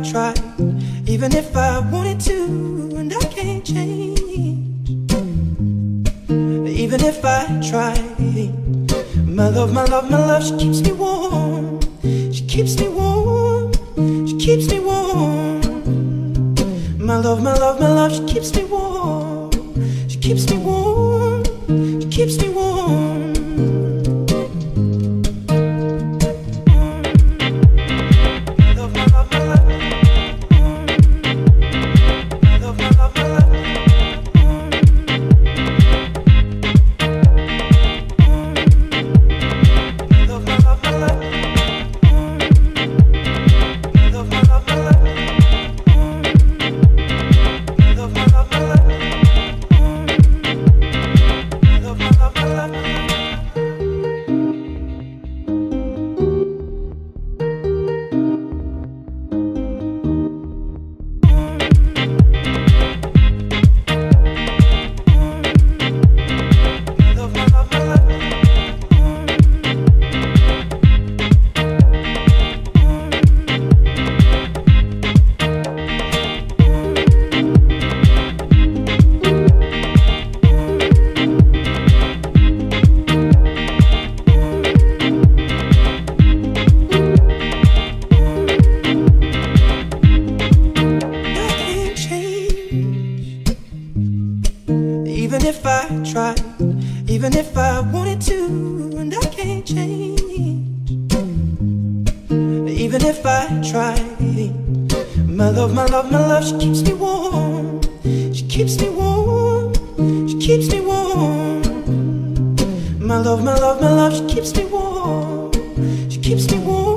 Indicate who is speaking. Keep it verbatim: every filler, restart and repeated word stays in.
Speaker 1: tried, even if I wanted to, and I can't change. Even if I tried, my love, my love, my love, she keeps me warm. She keeps me warm. She keeps me warm. My love, my love, my love, she keeps me warm. She keeps me warm. She keeps me warm. Even if I tried, even if I wanted to, and I can't change. Even if I tried, my love, my love, my love, she keeps me warm. She keeps me warm. She keeps me warm. My love, my love, my love, she keeps me warm. She keeps me warm.